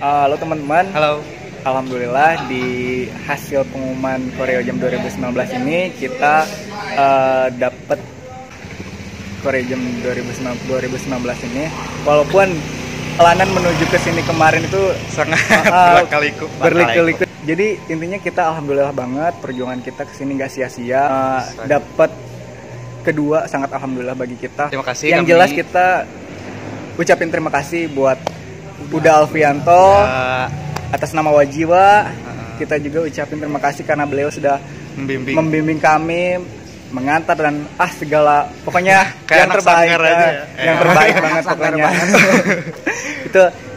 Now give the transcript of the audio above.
Halo teman-teman. Halo. Alhamdulillah di hasil pengumuman Koreo Jam 2019 ini kita dapat Koreo Jam 2019 ini. Walaupun perjalanan menuju ke sini kemarin itu Sangat berliku-liku. Jadi intinya kita alhamdulillah banget perjuangan kita ke sini nggak sia-sia. Dapat kedua sangat alhamdulillah bagi kita. Terima kasih. Yang jelas kita ucapin terima kasih buat Uda Alfianto atas nama Wajiwa. Kita juga ucapin terima kasih karena beliau sudah membimbing kami, mengantar dan segala pokoknya yang terbaik, aja ya. Yang terbaik banget pokoknya. Itu